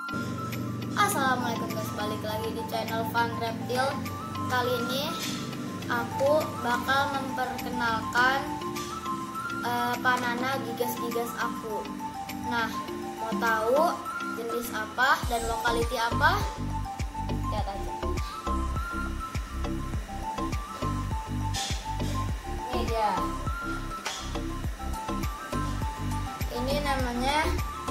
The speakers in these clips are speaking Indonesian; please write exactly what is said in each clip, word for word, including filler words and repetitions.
Assalamualaikum guys, balik lagi di channel Fun Reptile. Kali ini aku bakal memperkenalkan uh, Panana gigas-gigas aku. Nah, mau tahu jenis apa dan lokaliti apa? Lihat aja. Ini dia. Ini namanya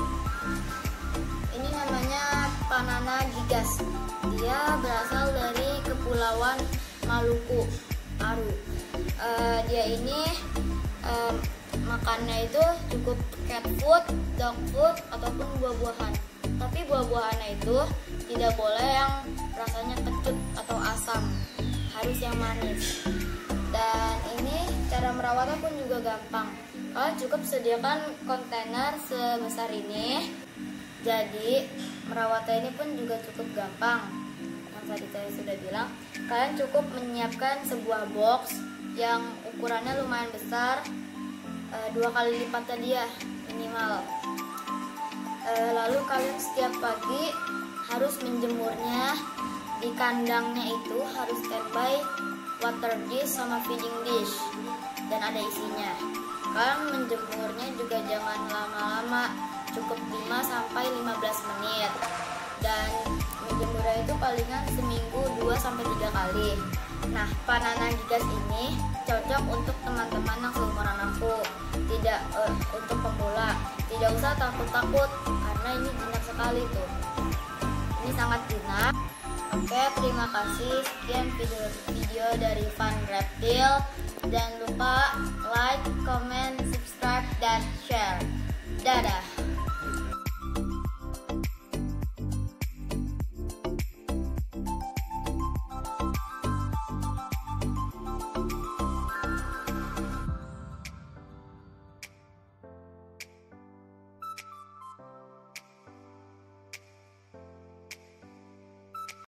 Ini namanya Panana gigas. Dia berasal dari Kepulauan Maluku, Aru. Uh, dia ini uh, makannya itu cukup cat food, dog food, ataupun buah-buahan. Tapi buah-buahannya itu tidak boleh yang rasanya kecut atau asam, harus yang manis. Dan ini cara merawatnya pun juga gampang. Kalian cukup sediakan kontainer sebesar ini. Jadi merawatnya ini pun juga cukup gampang. Yang tadi saya sudah bilang, kalian cukup menyiapkan sebuah box yang ukurannya lumayan besar, e, dua kali lipatnya dia minimal. E, lalu kalian setiap pagi harus menjemurnya. Di kandangnya itu harus standby water dish sama feeding dish, dan ada isinya. Kalian menjemurnya juga jangan lama-lama, cukup lima sampai lima belas menit. Dan menjemurnya itu palingan seminggu dua sampai tiga kali. Nah, Panana gigas ini cocok untuk teman-teman yang seumuran aku. Tidak uh, untuk pemula. Tidak usah takut-takut karena ini jinak sekali tuh. Ini sangat jinak. Oke, terima kasih. Sekian video-video dari Fun Reptile. Jangan lupa like, comment, subscribe, dan share. Dadah.